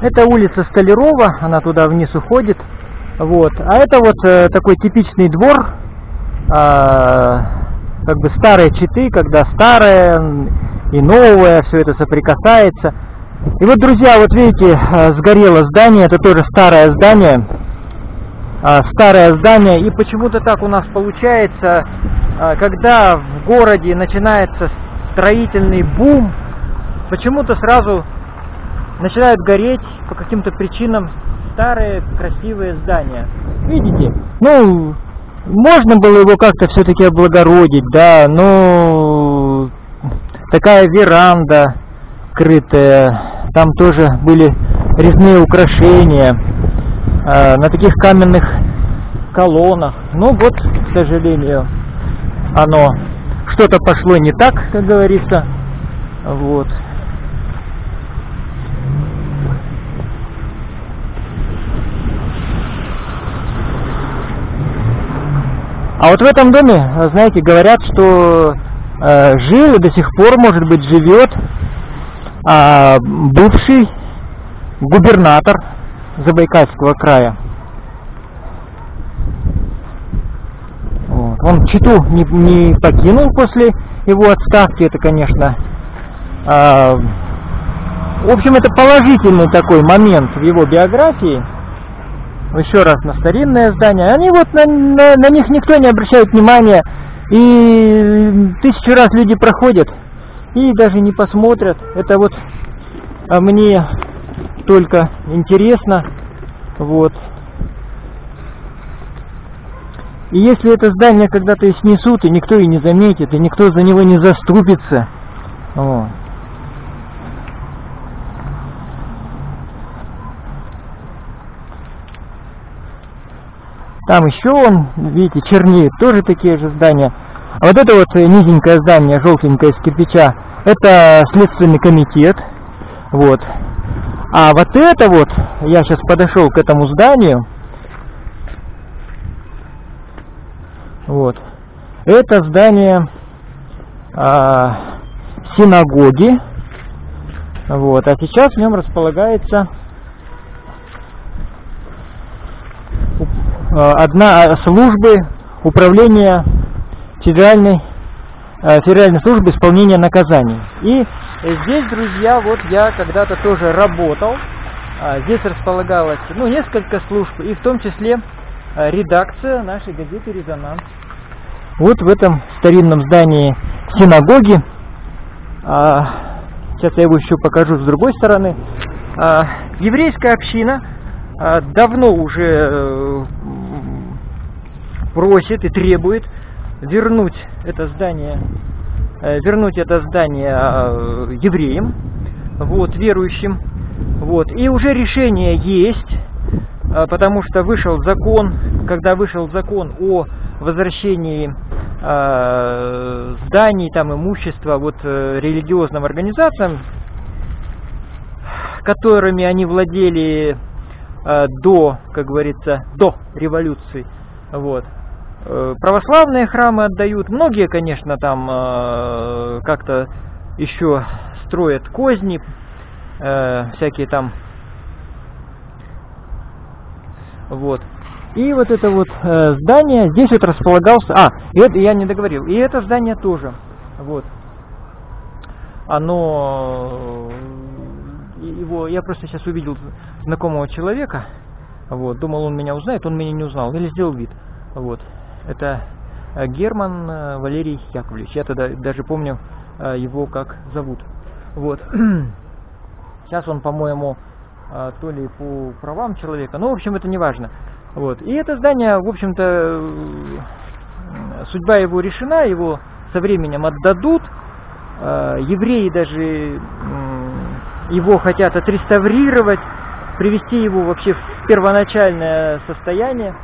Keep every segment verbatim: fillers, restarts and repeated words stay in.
Это улица Столярова, она туда вниз уходит. Вот. А это вот э, такой типичный двор, э, как бы старые Читы, когда старое и новое, все это соприкасается. И вот, друзья, вот видите, сгорело здание, это тоже старое здание. Э, старое здание, и почему-то так у нас получается, э, когда в городе начинается строительный бум, почему-то сразу начинают гореть по каким-то причинам старые красивые здания. Видите? Ну, можно было его как-то все-таки облагородить, да, но такая веранда крытая, там тоже были резные украшения э, на таких каменных колоннах. Ну вот, к сожалению, оно что-то пошло не так, как говорится. Вот. А вот в этом доме, знаете, говорят, что э, жил и до сих пор, может быть, живет э, бывший губернатор Забайкальского края. Вот. Он Читу не, не покинул после его отставки, это, конечно, э, в общем, это положительный такой момент в его биографии. Еще раз на старинное здание. Они вот на, на, на них никто не обращает внимания. И тысячу раз люди проходят и даже не посмотрят. Это вот мне только интересно. Вот. И если это здание когда-то и снесут, и никто и не заметит, и никто за него не заступится. Вот. Там еще он, видите, чернеет, тоже такие же здания. А вот это вот низенькое здание, желтенькое, из кирпича, это Следственный комитет. Вот. А вот это вот, я сейчас подошел к этому зданию. Вот. Это здание а, синагоги. Вот. А сейчас в нем располагается одна службы управления федеральной, федеральной службы исполнения наказаний. И здесь, друзья, вот я когда-то тоже работал. Здесь располагалось, ну, несколько служб, и в том числе редакция нашей газеты «Резонанс». Вот в этом старинном здании синагоги. Сейчас я его еще покажу с другой стороны. Еврейская община давно уже просит и требует вернуть это здание, вернуть это здание евреям, вот, верующим, вот, и уже решение есть, потому что вышел закон, когда вышел закон о возвращении зданий, там, имущества, вот, религиозным организациям, которыми они владели до, как говорится, до революции, вот. Православные храмы отдают, многие, конечно, там э, как-то еще строят козни, э, всякие там, вот. И вот это вот э, здание, здесь вот располагался, а, и это я не договорил, и это здание тоже, вот, оно, его, я просто сейчас увидел знакомого человека, вот, думал, он меня узнает, он меня не узнал, или сделал вид, вот. Это Герман Валерий Яковлевич. Я тогда даже помню его как зовут. Вот. Сейчас он, по-моему, то ли по правам человека. Ну, в общем, это не важно. Вот. И это здание, в общем-то, судьба его решена, его со временем отдадут. Евреи даже его хотят отреставрировать, привести его вообще в первоначальное состояние.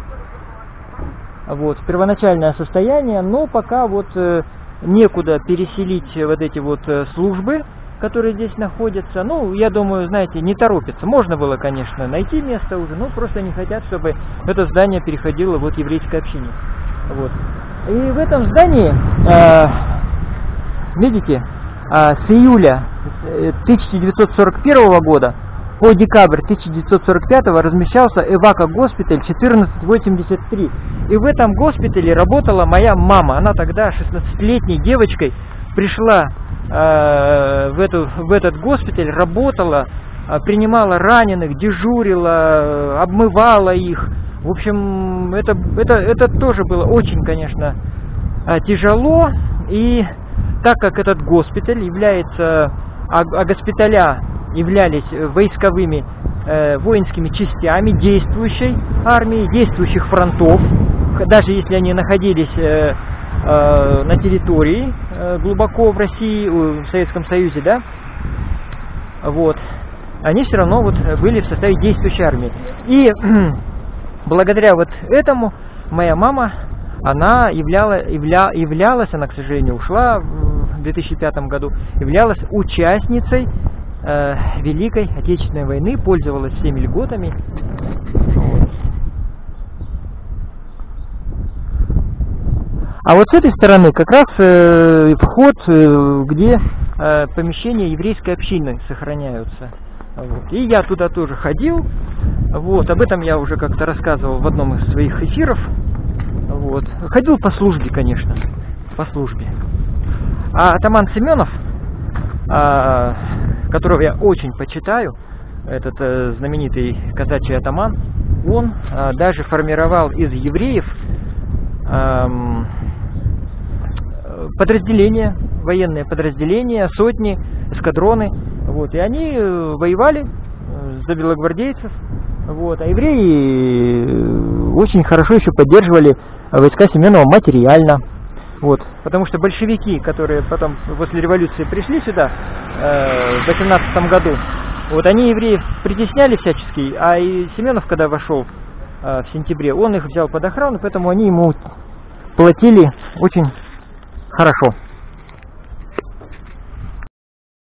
Вот, в первоначальное состояние, но пока вот э, некуда переселить вот эти вот э, службы, которые здесь находятся. Ну, я думаю, знаете, не торопятся. Можно было, конечно, найти место уже, но просто не хотят, чтобы это здание переходило вот еврейской общине. Вот. И в этом здании, э, видите, э, с июля тысяча девятьсот сорок первого года по декабрь тысяча девятьсот сорок пятого размещался Эвако-госпиталь четырнадцать восемьдесят три. И в этом госпитале работала моя мама. Она тогда шестнадцатилетней девочкой пришла э, в, эту, в этот госпиталь, работала, э, принимала раненых, дежурила, э, обмывала их. В общем, это, это, это тоже было очень, конечно, э, тяжело. И так как этот госпиталь является, а, а госпиталя являлись войсковыми, э, воинскими частями действующей армии, действующих фронтов, даже если они находились э, э, на территории э, глубоко в России, в Советском Союзе, да, вот, они все равно вот были в составе действующей армии. И благодаря вот этому моя мама, она являла, явля, являлась, она, к сожалению, ушла в две тысячи пятом году, являлась участницей э, Великой Отечественной войны, пользовалась всеми льготами. Вот. А вот с этой стороны как раз э, вход, э, где э, помещения еврейской общины сохраняются. Вот. И я туда тоже ходил. Вот. Об этом я уже как-то рассказывал в одном из своих эфиров. Вот. Ходил по службе, конечно, по службе. А атаман Семенов, а, которого я очень почитаю, этот а, знаменитый казачий атаман, он а, даже формировал из евреев а, подразделения, военные подразделения, сотни, эскадроны. Вот. И они воевали за белогвардейцев. Вот. А евреи очень хорошо еще поддерживали войска Семенова материально. Вот. Потому что большевики, которые потом после революции пришли сюда э, в восемнадцатом году, вот, они евреев притесняли всячески, а и Семенов, когда вошел э, в сентябре, он их взял под охрану, поэтому они ему платили очень хорошо.